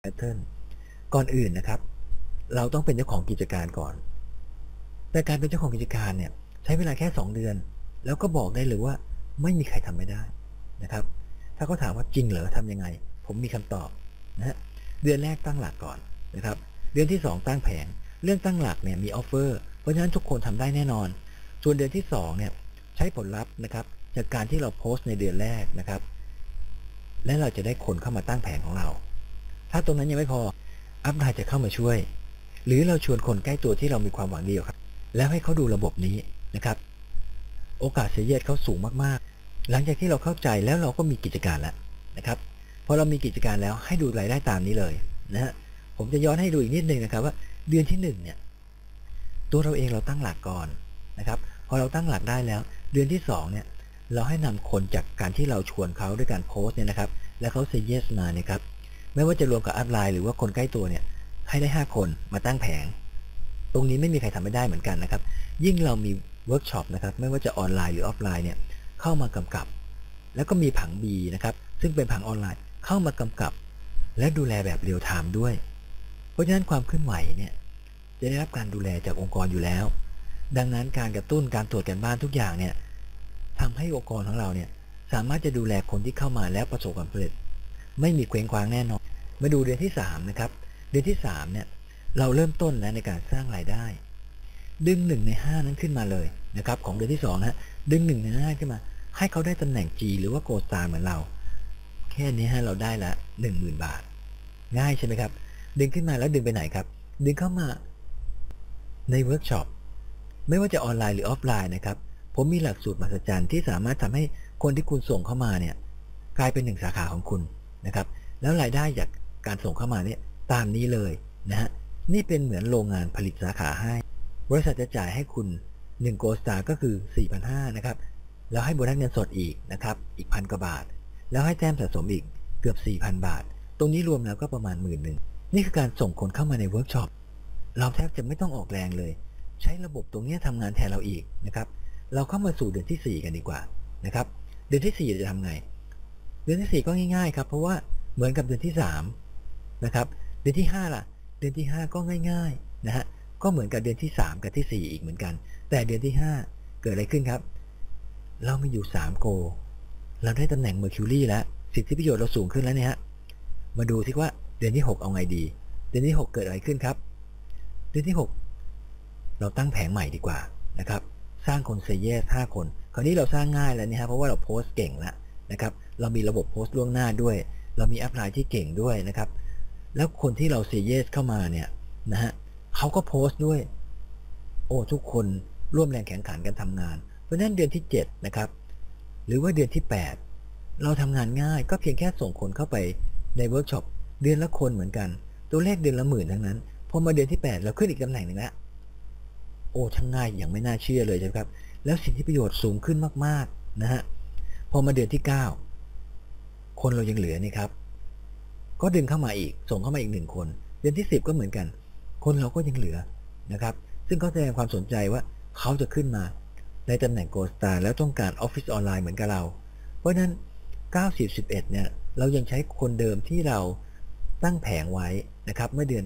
แพทเทิร์นก่อนอื่นนะครับเราต้องเป็นเจ้าของกิจการก่อนแต่การเป็นเจ้าของกิจการเนี่ยใช้เวลาแค่2 เดือนแล้วก็บอกได้เลยว่าไม่มีใครทำไม่ได้นะครับถ้าเขาถามว่าจริงเหรอทำยังไงผมมีคำตอบนะฮะเดือนแรกตั้งหลักก่อนนะครับเดือนที่2ตั้งแผงเรื่องตั้งหลักเนี่ยมีออฟเฟอร์เพราะฉะนั้นทุกคนทำได้แน่นอนส่วนเดือนที่2เนี่ยใช้ผลลัพธ์นะครับจากการที่เราโพสต์ในเดือนแรกนะครับและเราจะได้คนเข้ามาตั้งแผงของเราถ้าตรงนั้นยังไม่พออัพไลน์จะเข้ามาช่วยหรือเราชวนคนใกล้ตัวที่เรามีความหวังดีครับแล้วให้เขาดูระบบนี้นะครับโอกาสเสียเยดเขาสูงมากๆหลังจากที่เราเข้าใจแล้วเราก็มีกิจการแล้วนะครับพอเรามีกิจการแล้วให้ดูรายได้ตามนี้เลยนะฮะผมจะย้อนให้ดูอีกนิดนึงนะครับว่าเดือนที่1เนี่ยตัวเราเองเราตั้งหลักก่อนนะครับพอเราตั้งหลักได้แล้วเดือนที่2เนี่ยเราให้นำคนจากการที่เราชวนเขาด้วยการโพสต์เนี่ยนะครับแล้วเขาเซเยสมาเนี่ยครับไม่ว่าจะรวมกับอัพไลน์หรือว่าคนใกล้ตัวเนี่ยให้ได้5 คนมาตั้งแผงตรงนี้ไม่มีใครทำไม่ได้เหมือนกันนะครับยิ่งเรามีเวิร์กช็อปนะครับไม่ว่าจะออนไลน์หรือออฟไลน์เนี่ยเข้ามากำกับแล้วก็มีผัง B นะครับซึ่งเป็นผังออนไลน์เข้ามากำกับและดูแลแบบเรียลไทม์ด้วยเพราะฉะนั้นความเคลื่อนไหวเนี่ยจะได้รับการดูแลจากองค์กรอยู่แล้วดังนั้นการกระตุ้นการตรวจกันบ้านทุกอย่างเนี่ยทำให้องค์กรของเราเนี่ยสามารถจะดูแลคนที่เข้ามาแล้วประสบความสำเร็จไม่มีเคว้งคว้างแน่นอนมาดูเดือนที่3นะครับเดือนที่3เนี่ยเราเริ่มต้นแล้วในการสร้างรายได้ดึง1 ใน 5นั้นขึ้นมาเลยนะครับของเดือนที่2นะดึง1 ใน 5ขึ้นมาให้เขาได้ตำแหน่ง G หรือว่า Gold Star เหมือนเราแค่นี้เราได้ละ 10,000 บาทง่ายใช่ไหมครับดึงขึ้นมาแล้วดึงไปไหนครับดึงเข้ามาในเวิร์กช็อปไม่ว่าจะออนไลน์หรือออฟไลน์นะครับผมมีหลักสูตรมหัศจรรย์ที่สามารถทำให้คนที่คุณส่งเข้ามาเนี่ยกลายเป็น1 สาขาของคุณนะครับแล้วรายได้จากการส่งเข้ามาเนี่ยตามนี้เลยนะฮะนี่เป็นเหมือนโรงงานผลิตสาขาให้บริษัทจะจ่ายให้คุณ1 Gold Star ก็คือ 4,500 นะครับแล้วให้โบนัสเงินสดอีกนะครับอีก1,000 กว่าบาทแล้วให้แต้มสะสมอีกเกือบ 4,000 บาทตรงนี้รวมแล้วก็ประมาณ10,000นี่คือการส่งคนเข้ามาในเวิร์กช็อปเราแทบจะไม่ต้องออกแรงเลยใช้ระบบตรงนี้ทำงานแทนเราอีกนะครับเราเข้ามาสู่เดือนที่4กันดีกว่านะครับเดือนที่4จะทำไงเดือนที่4ก็ง่ายๆครับเพราะว่าเหมือนกับเดือนที่3นะครับเดือนที่5ล่ะเดือนที่5ก็ง่ายๆนะฮะก็เหมือนกับเดือนที่3กับที่4อีกเหมือนกันแต่เดือนที่5เกิดอะไรขึ้นครับเรามีอยู่3โกเราได้ตำแหน่ง Mercury แล้วสิทธิประโยชน์เราสูงขึ้นแล้วเนี่ยฮะมาดูที่ว่าเดือนที่6เอาไงดีเดือนที่6เกิดอะไรขึ้นครับเดือนที่6เราตั้งแผงใหม่ดีกว่านะครับสร้างคนเซเยส5 คนคราวนี้เราสร้างง่ายแล้วนี่ฮะเพราะว่าเราโพสต์เก่งแล้วนะครับเรามีระบบโพสต์ล่วงหน้าด้วยเรามีแอปไลน์ที่เก่งด้วยนะครับแล้วคนที่เราเซเยสเข้ามาเนี่ยนะฮะเขาก็โพสต์ด้วยโอ้ทุกคนร่วมแรงแข่งขันกันทำงานเพราะฉะนั้นเดือนที่7นะครับหรือว่าเดือนที่8เราทำงานง่ายก็เพียงแค่ส่งคนเข้าไปในเวิร์กช็อปเดือนละคนเหมือนกันตัวเลขเดือนละ10,000ทั้งนั้นพอมาเดือนที่8เราขึ้นอีกตำแหน่งหนึ่งแล้วโอ้ช่างง่ายอย่างไม่น่าเชื่อเลยใช่ไหมครับแล้วสิทธิประโยชน์สูงขึ้นมากๆนะฮะพอมาเดือนที่9คนเรายังเหลือนี่ครับก็ดึงเข้ามาอีกส่งเข้ามาอีก1 คนเดือนที่10ก็เหมือนกันคนเราก็ยังเหลือนะครับซึ่งก็แสดงความสนใจว่าเขาจะขึ้นมาในตำแหน่ง Gold Star แล้วต้องการออฟฟิศออนไลน์เหมือนกับเราเพราะฉะนั้น90 11เนี่ยเรายังใช้คนเดิมที่เราตั้งแผงไว้นะครับเมื่อเดือน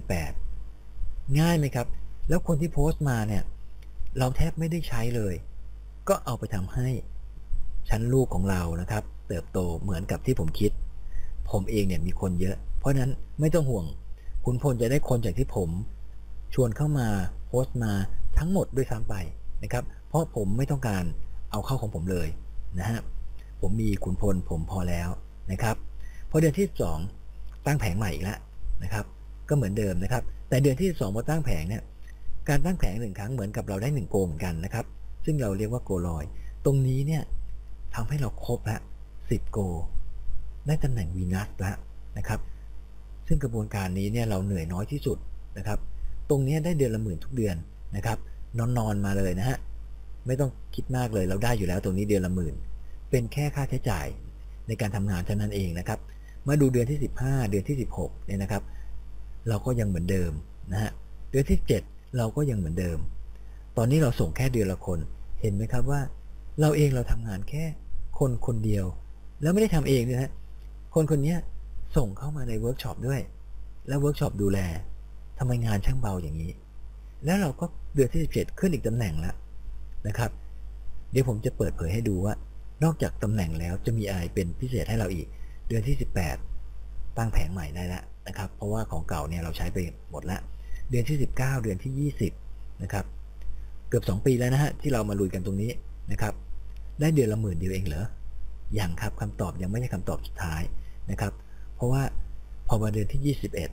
8ง่ายไหมครับแล้วคนที่โพสต์มาเนี่ยเราแทบไม่ได้ใช้เลยก็เอาไปทำให้ชั้นลูกของเรานะครับเติบโตเหมือนกับที่ผมคิดผมเองเนี่ยมีคนเยอะเพราะนั้นไม่ต้องห่วงคุณพลจะได้คนจากที่ผมชวนเข้ามาโพสต์มาทั้งหมดด้วยซ้ำไปนะครับเพราะผมไม่ต้องการเอาเข้าของผมเลยนะฮะผมมีขุนพลผมพอแล้วนะครับพอเดือนที่2ตั้งแผงใหม่อีกแล้วนะครับก็เหมือนเดิมนะครับแต่เดือนที่2พอตั้งแผงเนี่ยการตั้งแผง1 ครั้งเหมือนกับเราได้1 โกเหมือนกันนะครับซึ่งเราเรียกว่าโกลอยตรงนี้เนี่ยทำให้เราครบละ10 โกได้ตำแหน่งวีนัสแล้วนะครับซึ่งกระบวนการนี้เนี่ยเราเหนื่อยน้อยที่สุดนะครับตรงนี้ได้เดือนละ10,000ทุกเดือนนะครับนอนมาเลยนะฮะไม่ต้องคิดมากเลยเราได้อยู่แล้วตรงนี้เดือนละ10,000เป็นแค่ค่าใช้จ่ายในการทำงานเท่านั้นเองนะครับมาดูเดือนที่15เดือนที่16เนี่ยนะครับเราก็ยังเหมือนเดิมนะฮะเดือนที่7เราก็ยังเหมือนเดิมตอนนี้เราส่งแค่เดือนละคนเห็นไหมครับว่าเราเองเราทำงานแค่คนคนเดียวแล้วไม่ได้ทำเองนะฮะคนคนนี้ส่งเข้ามาในเวิร์กช็อปด้วยแล้วเวิร์กช็อปดูแลทำไมงานช่างเบาอย่างนี้แล้วเราก็เดือนที่17ขึ้นอีกตำแหน่งแล้วนะครับเดี๋ยวผมจะเปิดเผยให้ดูว่านอกจากตำแหน่งแล้วจะมีอะไรเป็นพิเศษให้เราอีกเดือนที่18ตั้งแผงใหม่ได้แล้วนะครับเพราะว่าของเก่าเนี่ยเราใช้ไปหมดแล้วเดือนที่19เดือนที่20นะครับเกือบ2 ปีแล้วนะฮะที่เรามาลุยกันตรงนี้นะครับได้เดือนละ10,000 เดียวเองเหรอยังครับคำตอบยังไม่ใช่คำตอบสุดท้ายนะครับเพราะว่าพอมาเดือนที่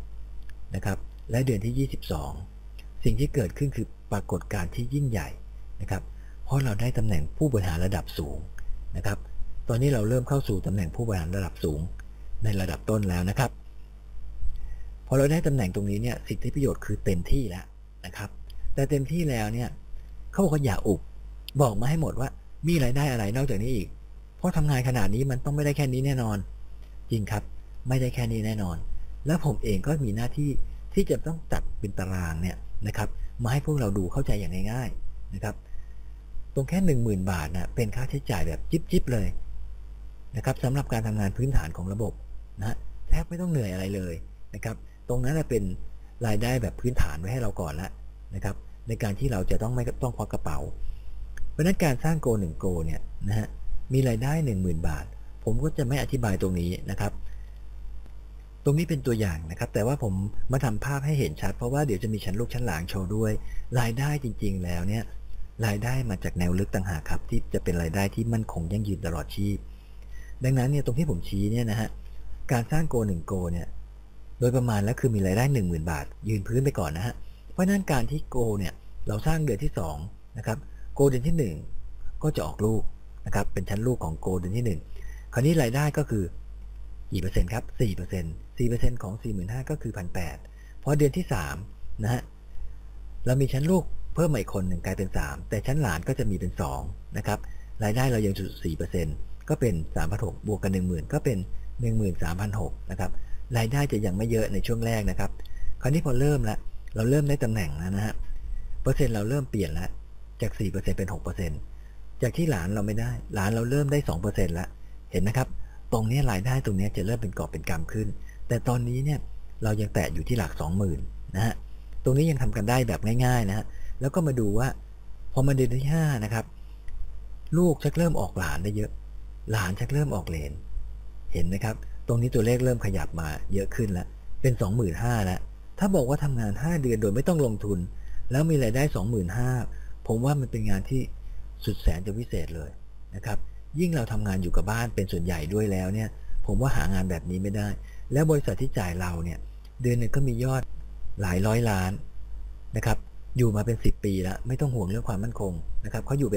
21นะครับและเดือนที่22สิ่งที่เกิดขึ้นคือปรากฏการณ์ที่ยิ่งใหญ่นะครับเพราะเราได้ตำแหน่งผู้บริหารระดับสูงนะครับตอนนี้เราเริ่มเข้าสู่ตำแหน่งผู้บริหารระดับสูงในระดับต้นแล้วนะครับพอเราได้ตำแหน่งตรงนี้เนี่ยสิทธิประโยชน์คือเต็มที่แล้วนะครับแต่เต็มที่แล้วเนี่ยเขาบอกว่าอย่าอุบบอกมาให้หมดว่ามีรายได้อะไรนอกจากนี้อีกเพราะทำงานขนาดนี้มันต้องไม่ได้แค่นี้แน่นอนจริงครับไม่ได้แค่นี้แน่นอนแล้วผมเองก็มีหน้าที่ที่จะต้องจัดเป็นตารางเนี่ยนะครับมาให้พวกเราดูเข้าใจอย่างง่ายๆนะครับตรงแค่ 10,000 บาทนะเป็นค่าใช้จ่ายแบบจิ๊บๆเลยนะครับสำหรับการทำงานพื้นฐานของระบบนะแทบไม่ต้องเหนื่อยอะไรเลยนะครับตรงนั้นเป็นรายได้แบบพื้นฐานไว้ให้เราก่อนแล้วนะครับในการที่เราจะต้องไม่ต้องควักกระเป๋าเพราะฉะนั้นการสร้างโก1โกเนี่ยนะฮะมีรายได้ 10,000 บาทผมก็จะไม่อธิบายตรงนี้นะครับตรงนี้เป็นตัวอย่างนะครับแต่ว่าผมมาทำภาพให้เห็นชัดเพราะว่าเดี๋ยวจะมีชั้นลูกชั้นหลางโชว์ด้วยรายได้จริงๆแล้วเนี่ยรายได้มาจากแนวลึกต่างหากครับที่จะเป็นรายได้ที่มั่นคงยั่งยืนตลอดชีพดังนั้นเนี่ยตรงที่ผมชี้เนี่ยนะฮะการสร้างโก1โกเนี่ยโดยประมาณแล้วคือมีรายได้ 10,000 บาทยืนพื้นไปก่อนนะฮะเพราะนั้นการที่โกเนี่ยเราสร้างเดือนที่2นะครับโกเดือนที่1ก็จะออกลูกนะครับเป็นชั้นลูกของโกเดือนที่1คราวนี้รายได้ก็คือกี่เปอร์เซ็นต์ครับ 4% ของ 45,000 ก็คือ 1,800 พอเดือนที่3นะฮะเรามีชั้นลูกเพิ่มมาอีกคนหนึ่งกลายเป็น3แต่ชั้นหลานก็จะมีเป็น2นะครับรายได้เรายังจุด 4% ก็เป็น 3,600 บวกกัน 10,000 ก็เป็น 13,600 นะครับรายได้จะยังไม่เยอะในช่วงแรกนะครับคราวนี้พอเริ่มแล้วเราเริ่มได้ตำแหน่งแล้วนะฮะเปอร์เซ็นต์เราเริ่มเปลี่ยนแล้วจาก 4% เป็น 6% จากที่หลานเราไม่ได้หลานเราเริ่มได้ 2% แล้วเห็นไหมครับตรงนี้รายได้ตรงนี้จะเริ่มเป็นกอบเป็นกำขึ้นแต่ตอนนี้เนี่ยเรายังแตะอยู่ที่หลัก 20,000 นะฮะตรงนี้ยังทำกันได้แบบง่ายๆนะฮะแล้วก็มาดูว่าพอมาเดือนที่5นะครับลูกชักเริ่มออกหลานได้เยอะหลานชักเริ่มออกเหลนเห็นไหมครับตรงนี้ตัวเลขเริ่มขยับมาเยอะขึ้นแล้วเป็น 25,000 แล้วถ้าบอกว่าทำงาน5เดือนโดยไม่ต้องลงทุนแล้วมีรายได้ 25,000 ผมว่ามันเป็นงานที่สุดแสนจะวิเศษเลยนะครับยิ่งเราทำงานอยู่กับบ้านเป็นส่วนใหญ่ด้วยแล้วเนี่ยผมว่าหางานแบบนี้ไม่ได้แล้วบริษัทที่จ่ายเราเนี่ยเดือนนึงก็มียอดหลายร้อยล้านนะครับอยู่มาเป็น10 ปีแล้วไม่ต้องห่วงเรื่องความมั่นคงนะครับเขาอยู่เป็น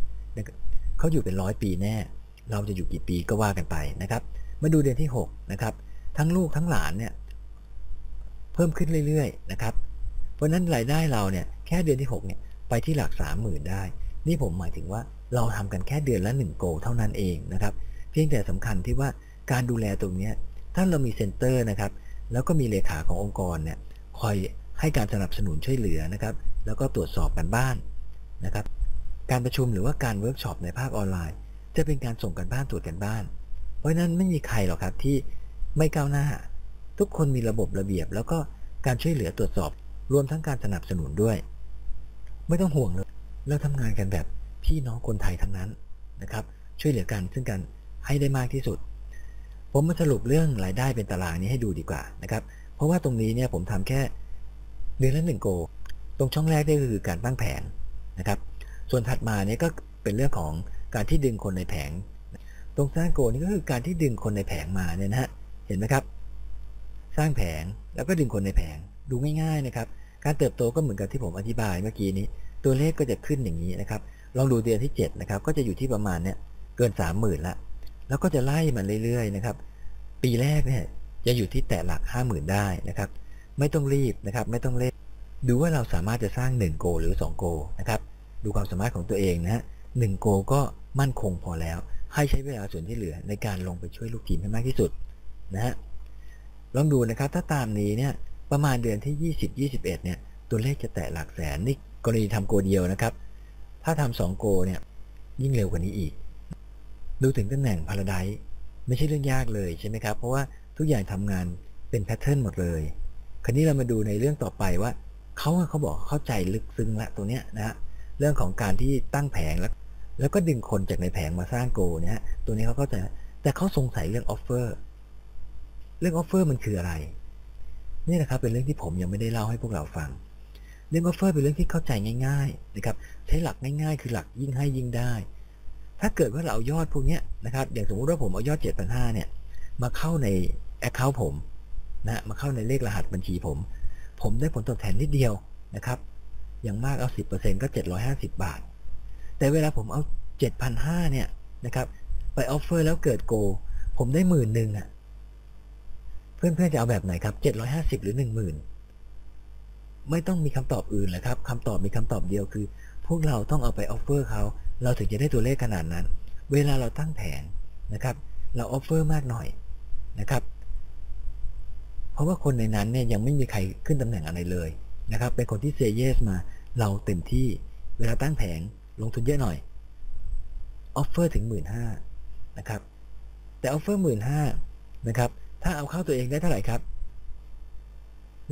100 ปีแน่เราจะอยู่กี่ปีก็ว่ากันไปนะครับมาดูเดือนที่6นะครับทั้งลูกทั้งหลานเนี่ยเพิ่มขึ้นเรื่อยๆนะครับเพราะนั้นรายได้เราเนี่ยแค่เดือนที่6เนี่ยไปที่หลัก 30,000 ได้นี่ผมหมายถึงว่าเราทำกันแค่เดือนละ1โกเท่านั้นเองนะครับเพียงแต่สำคัญที่ว่าการดูแลตรงนี้ถ้าเรามีเซ็นเตอร์นะครับแล้วก็มีเลขาขององค์กรเนี่ยคอยให้การสนับสนุนช่วยเหลือนะครับแล้วก็ตรวจสอบกันบ้านนะครับการประชุมหรือว่าการเวิร์กช็อปในภาคออนไลน์จะเป็นการส่งกันบ้านตรวจกันบ้านเพราะนั้นไม่มีใครหรอกครับที่ไม่ก้าวหน้าทุกคนมีระบบระเบียบแล้วก็การช่วยเหลือตรวจสอบรวมทั้งการสนับสนุนด้วยไม่ต้องห่วงเลยเราทำงานกันแบบพี่น้องคนไทยทั้งนั้นนะครับช่วยเหลือกันซึ่งกันให้ได้มากที่สุดผมมาสรุปเรื่องรายได้เป็นตารางนี้ให้ดูดีกว่านะครับเพราะว่าตรงนี้เนี่ยผมทำแค่เดือนละ1โกตรงช่องแรกนี่ก็คือการตั้งแผงนะครับส่วนถัดมาเนี่ยก็เป็นเรื่องของการที่ดึงคนในแผงตรงสร้างโกนี่ก็คือการที่ดึงคนในแผงมาเนี่ยนะฮะเห็นไหมครับสร้างแผงแล้วก็ดึงคนในแผงดูง่ายๆนะครับการเติบโตก็เหมือนกับที่ผมอธิบายเมื่อกี้นี้ตัวเลขก็จะขึ้นอย่างนี้นะครับลองดูเดือนที่7นะครับก็จะอยู่ที่ประมาณเนี่ยเกิน 30,000 ละแล้วก็จะไล่มันเรื่อยๆนะครับปีแรกเนี่ยจะอยู่ที่แต่หลัก 50,000 ได้นะครับไม่ต้องรีบนะครับไม่ต้องเร่งดูว่าเราสามารถจะสร้าง1โกหรือ2โกนะครับดูความสามารถของตัวเองนะฮะ1โกก็มั่นคงพอแล้วให้ใช้เวลาส่วนที่เหลือในการลงไปช่วยลูกทีมให้มากที่สุดนะฮะลองดูนะครับถ้าตามนี้เนี่ยประมาณเดือนที่20-21เนี่ยตัวเลขจะแตะหลักแสนนี่กรณีทำโกเดียวนะครับถ้าทำ2โกเนี่ยยิ่งเร็วกว่านี้อีกดูถึงตำแหน่ง Paradise ไม่ใช่เรื่องยากเลยใช่ไหมครับเพราะว่าทุกอย่างทำงานเป็นแพทเทิร์นหมดเลยคราวนี้เรามาดูในเรื่องต่อไปว่าเขาบอกเข้าใจลึกซึ้งละตัวเนี้ยนะฮะเรื่องของการที่ตั้งแผงแล้วก็ดึงคนจากในแผงมาสร้างโกเนี่ยฮะตัวนี้เขาเข้าใจแต่เขาสงสัยเรื่องออฟเฟอร์มันคืออะไรนี่นะครับเป็นเรื่องที่ผมยังไม่ได้เล่าให้พวกเราฟังเรื่องออฟเฟอร์เป็นเรื่องที่เข้าใจง่ายๆนะครับใช้หลักง่ายๆคือหลักยิ่งให้ยิ่งได้ถ้าเกิดว่าเราเอายอดพวกนี้นะครับอย่างสมมติว่าผมเอายอด 7,500 เนี่ยมาเข้าใน Account ผมนะมาเข้าในเลขรหัสบัญชีผมได้ผลตอบแทนนิดเดียวนะครับอย่างมากเอา 10% ก็750 บาทแต่เวลาผมเอา 7,500 เนี่ยนะครับไปออฟเฟอร์แล้วเกิดโกผมได้10,000อ่ะเพื่อนๆจะเอาแบบไหนครับ750หรือ 10,000ไม่ต้องมีคำตอบอื่นเลยครับคำตอบมีคำตอบเดียวคือพวกเราต้องเอาไปออฟเฟอร์เขาเราถึงจะได้ตัวเลขขนาดนั้นเวลาเราตั้งแผงนะครับเราออฟเฟอร์มากหน่อยนะครับเพราะว่าคนในนั้นเนี่ยยังไม่มีใครขึ้นตำแหน่งอะไรเลยนะครับเป็นคนที่เซเยสมาเราเต็มที่เวลาตั้งแผงลงทุนเยอะหน่อยออฟเฟอร์ถึง 15,000 นะครับแต่ออฟเฟอร์ 15,000 นะครับถ้าเอาเข้าตัวเองได้เท่าไหร่ครับได้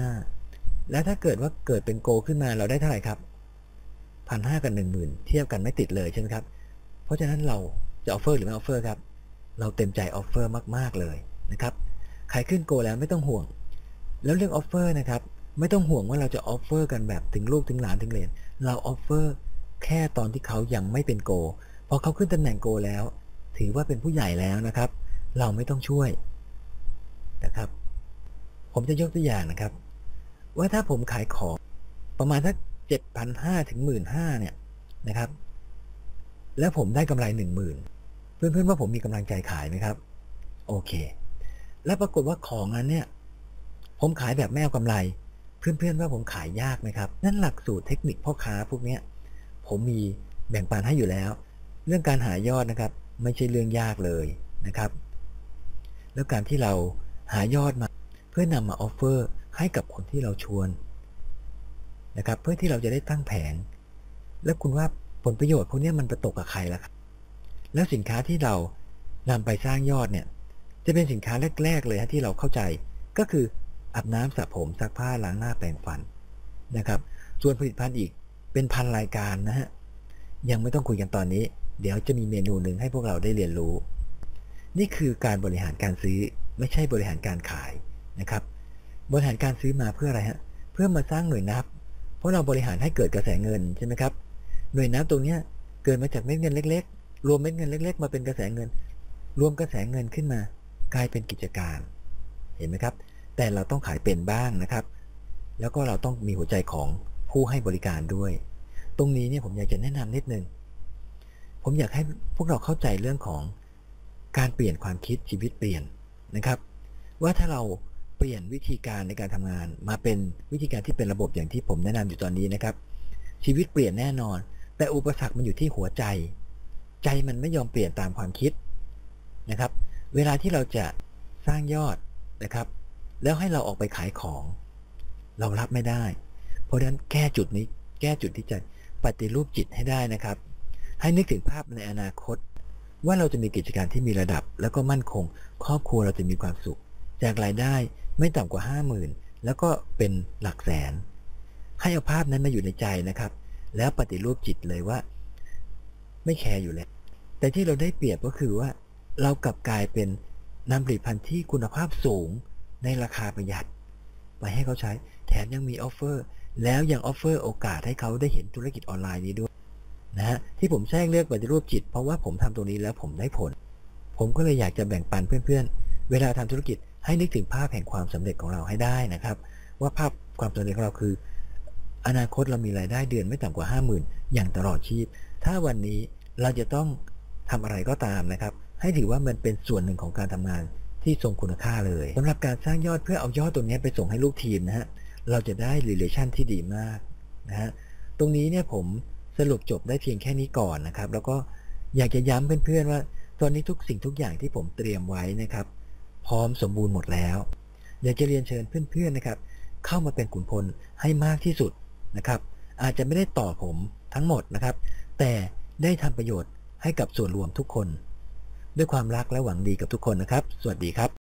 1,500 แล้วถ้าเกิดว่าเกิดเป็นโกขึ้นมาเราได้เท่าไหร่ครับ 1,500 กับ 10,000 เทียบกันไม่ติดเลยใช่ไหมครับเพราะฉะนั้นเราจะออฟเฟอร์หรือไม่ออฟเฟอร์ครับเราเต็มใจออฟเฟอร์มากๆเลยนะครับใครขึ้นโกแล้วไม่ต้องห่วงแล้วเรื่องออฟเฟอร์นะครับไม่ต้องห่วงว่าเราจะออฟเฟอร์กันแบบถึงลูกถึงหลานถึงเหลนเราออฟเฟอร์แค่ตอนที่เขายังไม่เป็นโกพอเขาขึ้นตำแหน่งโกแล้วถือว่าเป็นผู้ใหญ่แล้วนะครับเราไม่ต้องช่วยนะครับผมจะยกตัวอย่างนะครับว่าถ้าผมขายของประมาณสัก 7,500 ถึง 15,000 เนี่ยนะครับแล้วผมได้กำไร 10,000 เพื่อนๆว่าผมมีกำลังใจขายไหมครับโอเคแล้วปรากฏว่าของนั้นเนี่ยผมขายแบบไม่เอากำไรเพื่อนๆว่าผมขายยากไหมครับนั่นหลักสูตรเทคนิคพ่อค้าพวกนี้ผมมีแบ่งปันให้อยู่แล้วเรื่องการหายอดนะครับไม่ใช่เรื่องยากเลยนะครับแล้วการที่เราหายอดมาเพื่อนำมาออฟเฟอร์ให้กับคนที่เราชวนนะครับเพื่อที่เราจะได้ตั้งแผงแล้วคุณว่าผลประโยชน์พวกนี้มันไปตกกับใครล่ะครับแล้วสินค้าที่เรานำไปสร้างยอดเนี่ยจะเป็นสินค้าแรกๆเลยที่เราเข้าใจก็คืออาบน้ำสระผมซักผ้าล้างหน้าแปรงฟันนะครับส่วนผลิตภัณฑ์อีกเป็นพันรายการนะฮะยังไม่ต้องคุยกันตอนนี้เดี๋ยวจะมีเมนูหนึ่งให้พวกเราได้เรียนรู้นี่คือการบริหารการซื้อไม่ใช่บริหารการขายนะครับบริหารการซื้อมาเพื่ออะไรฮะเพื่อมาสร้างหน่วยนับเพราะเราบริหารให้เกิดกระแสเงินใช่ไหมครับหน่วยนับตรงนี้เกิดมาจากเม็ดเงินเล็กๆรวมเม็ดเงินเล็กๆมาเป็นกระแสเงินรวมกระแสเงินขึ้นมากลายเป็นกิจการเห็นไหมครับแต่เราต้องขายเป็นบ้างนะครับแล้วก็เราต้องมีหัวใจของผู้ให้บริการด้วยตรงนี้เนี่ยผมอยากจะแนะนำนิดนึงผมอยากให้พวกเราเข้าใจเรื่องของการเปลี่ยนความคิดชีวิตเปลี่ยนนะครับว่าถ้าเราเปลี่ยนวิธีการในการทำงานมาเป็นวิธีการที่เป็นระบบอย่างที่ผมแนะนำอยู่ตอนนี้นะครับชีวิตเปลี่ยนแน่นอนแต่อุปสรรคมันอยู่ที่หัวใจมันไม่ยอมเปลี่ยนตามความคิดนะครับเวลาที่เราจะสร้างยอดนะครับแล้วให้เราออกไปขายของเรารับไม่ได้เพราะฉะนั้นแก้จุดนี้แก้จุดที่จะปฏิรูปจิตให้ได้นะครับให้นึกถึงภาพในอนาคตว่าเราจะมีกิจการที่มีระดับแล้วก็มั่นคงครอบครัวเราจะมีความสุขจากรายได้ไม่ต่ำกว่า 50,000 แล้วก็เป็นหลักแสนให้เอาภาพนั้นมาอยู่ในใจนะครับแล้วปฏิรูปจิตเลยว่าไม่แคร์อยู่แล้วแต่ที่เราได้เปรียบก็คือว่าเรากลับกลายเป็นนำผลิตภัณฑ์ที่คุณภาพสูงในราคาประหยัดไปให้เขาใช้แถมยังมีออฟเฟอร์แล้วยังออฟเฟอร์โอกาสให้เขาได้เห็นธุรกิจออนไลน์นี้ด้วยนะฮะที่ผมแทรกเลือกปฏิรูปจิตเพราะว่าผมทำตรงนี้แล้วผมได้ผลผมก็เลยอยากจะแบ่งปันเพื่อนๆเวลาทำธุรกิจให้นึกถึงภาพแห่งความสำเร็จของเราให้ได้นะครับว่าภาพความสำเร็จของเราคืออนาคตเรามีรายได้เดือนไม่ต่ำกว่า 50,000 อย่างตลอดชีพถ้าวันนี้เราจะต้องทำอะไรก็ตามนะครับให้ถือว่ามันเป็นส่วนหนึ่งของการทำงานที่ทรงคุณค่าเลยสำหรับการสร้างยอดเพื่อเอายอดตรงนี้ไปส่งให้ลูกทีมนะฮะเราจะได้ relation ที่ดีมากนะฮะตรงนี้เนี่ยผมสรุปจบได้เพียงแค่นี้ก่อนนะครับแล้วก็อยากจะย้ำเพื่อนๆว่าตอนนี้ทุกสิ่งทุกอย่างที่ผมเตรียมไว้นะครับพร้อมสมบูรณ์หมดแล้วอยากจะเรียนเชิญเพื่อนๆนะครับเข้ามาเป็นขุนพลให้มากที่สุดนะครับอาจจะไม่ได้ต่อผมทั้งหมดนะครับแต่ได้ทำประโยชน์ให้กับส่วนรวมทุกคนด้วยความรักและหวังดีกับทุกคนนะครับสวัสดีครับ